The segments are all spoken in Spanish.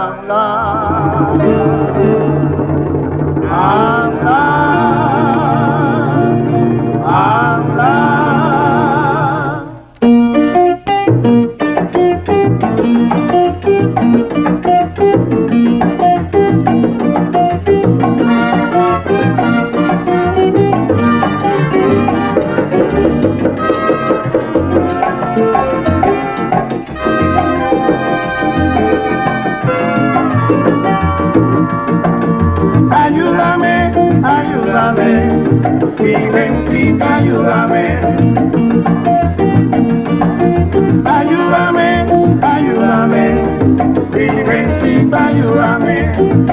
Ayúdame, ayúdame, Virgencita, ayúdame. Ayúdame, ayúdame, Virgencita, ayúdame.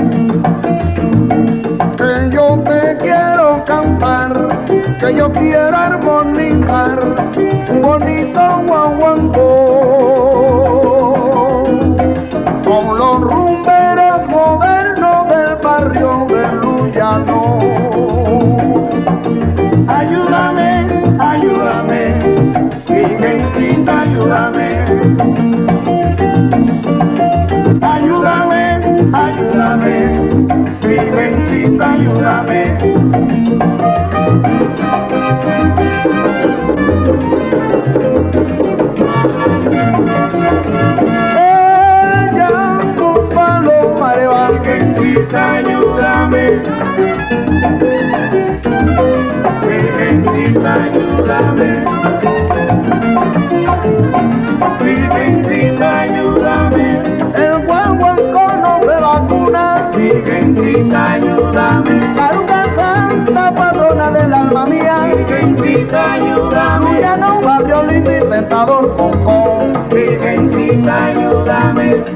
Que yo te quiero cantar, que yo quiero armonizar un bonito guaguancó con los rumberos modernos del barrio de Luyano. Ayúdame, ayúdame, Virgencita, ayúdame. Ayúdame, ayúdame, Virgencita, ayúdame. Ella con paloma le va. Virgencita, ayúdame. Virgencita, ayúdame. Virgencita, ayúdame. El guaguancó no se vacuna. Virgencita, ayúdame. Taruca santa, patrona del alma mía. Virgencita, ayúdame. Luyano, barrio lindo y tentador, concón. Virgencita, ayúdame.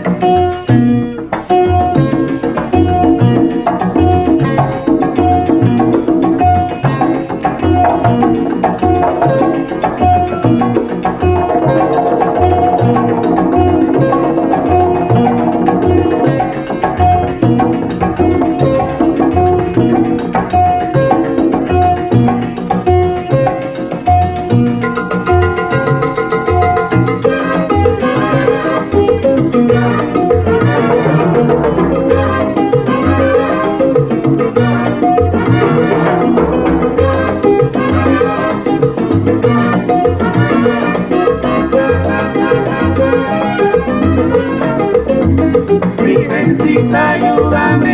Virgencita, ayúdame.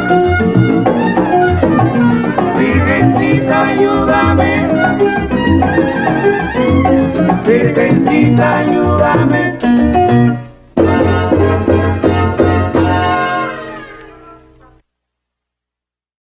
Virgencita, ayúdame. Virgencita, ayúdame.